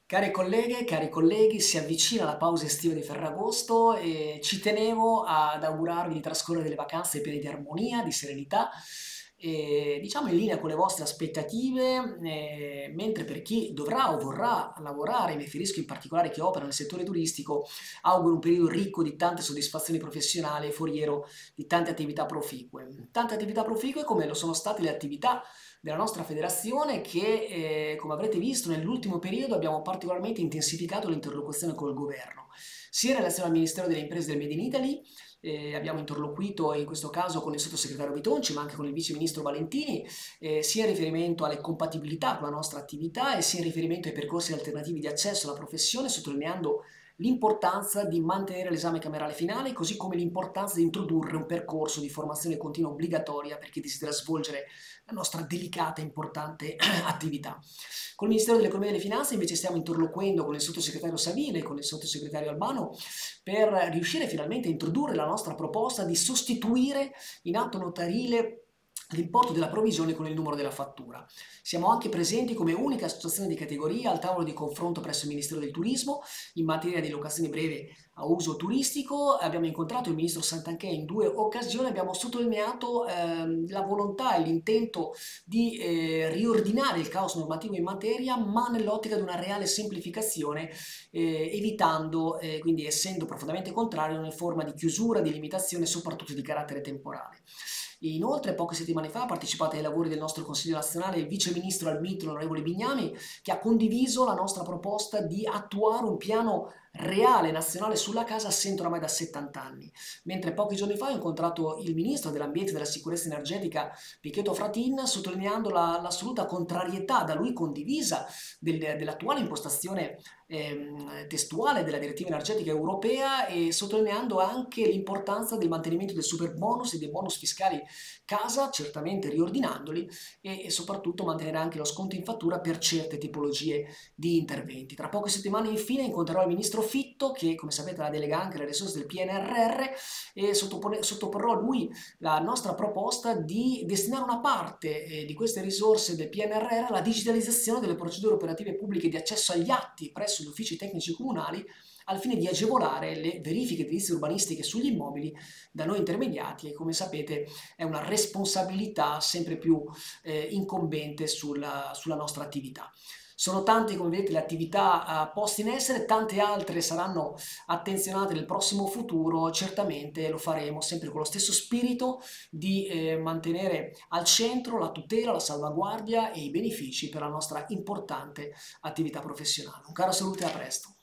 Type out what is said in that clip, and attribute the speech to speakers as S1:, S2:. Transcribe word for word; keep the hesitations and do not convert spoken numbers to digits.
S1: Care colleghe, cari colleghi, si avvicina la pausa estiva di Ferragosto e ci tenevo ad augurarvi di trascorrere delle vacanze piene di armonia, di serenità, e, diciamo in linea con le vostre aspettative, eh, mentre per chi dovrà o vorrà lavorare, mi riferisco in particolare a chi opera nel settore turistico, auguro un periodo ricco di tante soddisfazioni professionali e foriero di tante attività proficue. Tante attività proficue come lo sono state le attività della nostra federazione che, eh, come avrete visto, nell'ultimo periodo abbiamo particolarmente intensificato l'interlocuzione col governo, sia in relazione al Ministero delle Imprese del Made in Italy. Eh, abbiamo interloquito in questo caso con il sottosegretario Bitonci, ma anche con il vice ministro Valentini, eh, sia in riferimento alle compatibilità con la nostra attività e sia in riferimento ai percorsi alternativi di accesso alla professione, sottolineando l'importanza di mantenere l'esame camerale finale, così come l'importanza di introdurre un percorso di formazione continua obbligatoria per chi desidera svolgere la nostra delicata e importante attività. Col Ministero dell'Economia e delle Finanze invece stiamo interloquendo con il sottosegretario Savino e con il sottosegretario Albano per riuscire finalmente a introdurre la nostra proposta di sostituire in atto notarile l'importo della provvigione con il numero della fattura. Siamo anche presenti come unica associazione di categoria al tavolo di confronto presso il Ministero del Turismo in materia di locazione breve a uso turistico. Abbiamo incontrato il ministro Santanchè in due occasioni, abbiamo sottolineato ehm, la volontà e l'intento di eh, riordinare il caos normativo in materia, ma nell'ottica di una reale semplificazione, eh, evitando, eh, quindi essendo profondamente contrario, una forma di chiusura, di limitazione, soprattutto di carattere temporale. Inoltre, poche settimane fa ha partecipato ai lavori del nostro Consiglio nazionale il vice ministro al M I T, l'onorevole Bignami, che ha condiviso la nostra proposta di attuare un piano reale nazionale sulla casa assente oramai da settanta anni. Mentre pochi giorni fa ho incontrato il ministro dell'ambiente e della sicurezza energetica Pichetto Fratin, sottolineando la, l'assoluta contrarietà da lui condivisa del, dell'attuale impostazione ehm, testuale della direttiva energetica europea e sottolineando anche l'importanza del mantenimento del super bonus e dei bonus fiscali casa, certamente riordinandoli e, e soprattutto mantenere anche lo sconto in fattura per certe tipologie di interventi. Tra poche settimane infine incontrerò il ministro Fitto che, come sapete, ha la delega anche alle risorse del P N R R e sottoporrò a lui la nostra proposta di destinare una parte eh, di queste risorse del P N R R alla digitalizzazione delle procedure operative pubbliche di accesso agli atti presso gli uffici tecnici comunali al fine di agevolare le verifiche edilizie urbanistiche sugli immobili da noi intermediati e, come sapete, è una responsabilità sempre più eh, incombente sulla, sulla nostra attività. Sono tante, come vedete, le attività uh, poste in essere, tante altre saranno attenzionate nel prossimo futuro, certamente lo faremo sempre con lo stesso spirito di eh, mantenere al centro la tutela, la salvaguardia e i benefici per la nostra importante attività professionale. Un caro saluto e a presto.